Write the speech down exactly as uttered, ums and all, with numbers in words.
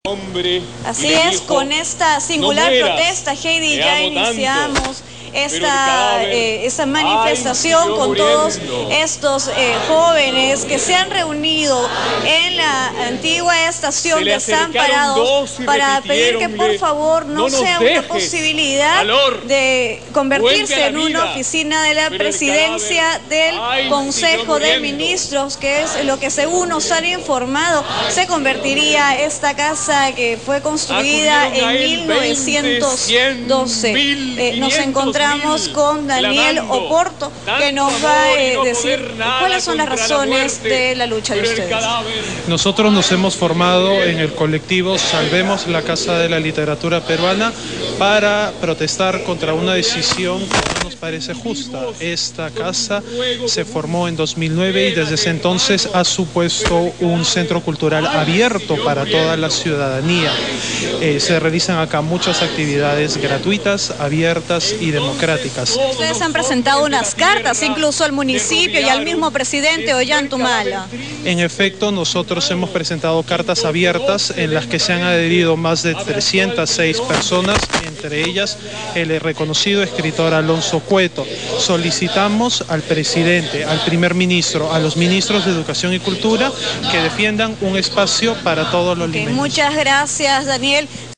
Hombre, Así es, dijo, con esta singular no protesta, Heidi, ya iniciamos tanto, esta, eh, esta manifestación ay, con muriendo. todos estos eh, jóvenes que se han reunido en la antigua estación que están parados para pedir que por favor no, no sea una posibilidad valor, de convertirse en una oficina de la presidencia del ay, Consejo de Ministros, que es lo que según nos han informado se convertiría esta casa que fue construida en mil novecientos doce. Eh, nos encontramos con Daniel Oporto, que nos va a eh, decir cuáles son las razones de la lucha de ustedes. Nosotros nos hemos formado en el colectivo Salvemos la Casa de la Literatura Peruana para protestar contra una decisión que no nos parece justa. Esta casa se formó en dos mil nueve y desde ese entonces ha supuesto un centro cultural abierto para toda la ciudadanía. Eh, se realizan acá muchas actividades gratuitas, abiertas y democráticas. Ustedes han presentado unas cartas incluso al municipio y al mismo presidente Ollantumala. En efecto, nosotros hemos presentado cartas abiertas en las que se han adherido más de trescientas seis personas, entre ellas el reconocido escritor Alonso Cueto. Solicitamos al presidente, al primer ministro, a los ministros de Educación y Cultura que defiendan un espacio para todos los limeños. Okay, muchas gracias, Daniel.